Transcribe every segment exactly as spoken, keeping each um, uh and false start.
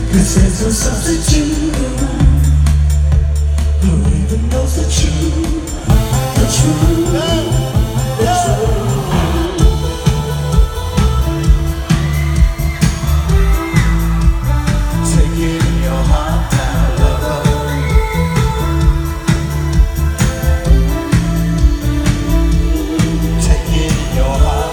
'cause there's no substitute who even knows the truth, the truth, the truth. Take it in your heart now, lover. Take it in your heart.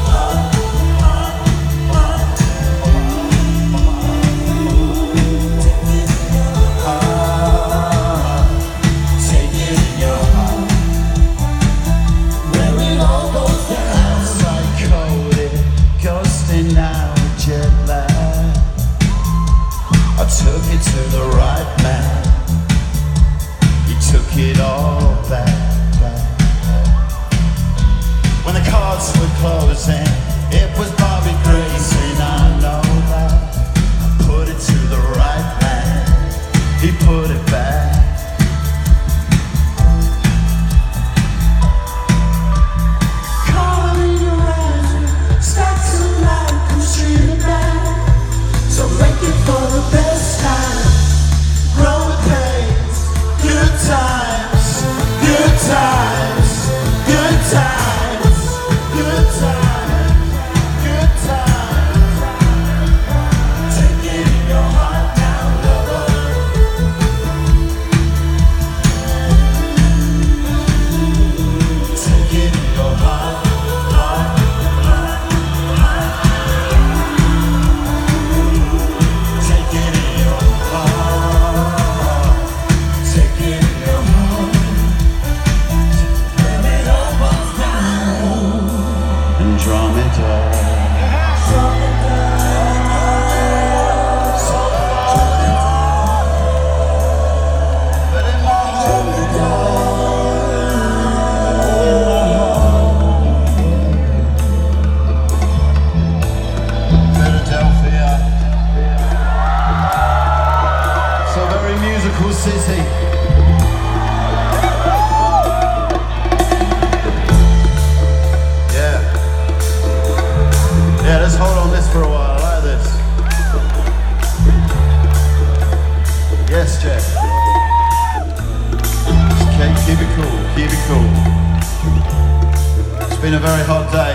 Took it to the right man. He took it all back, back. When the cards were closing, it was Bobby Grace, and I know that. I put it to the right man. He put it back. Calling your eyes, start to light, come streaming back. So make it for the best. Times, good times, good times, good times, good times. Take it in your heart now, lover. Take it in your heart, heart, heart, heart. Take it in your heart. Take it. Drum it up. Drum it up. Drum it up. But in my heart, in my heart. Philadelphia. So very musical city. Yeah, let's hold on this for a while. I like this. Yes, Jeff. Just keep, keep it cool. Keep it cool. It's been a very hot day.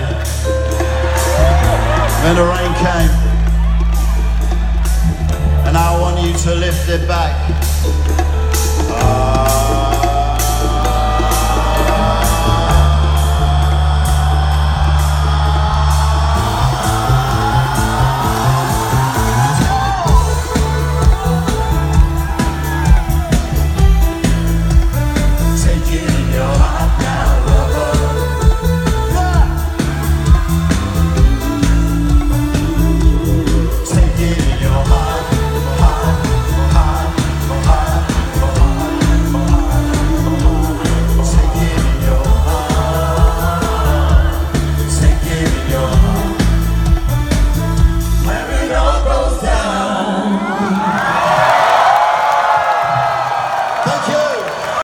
Then the rain came, and I want you to lift it back.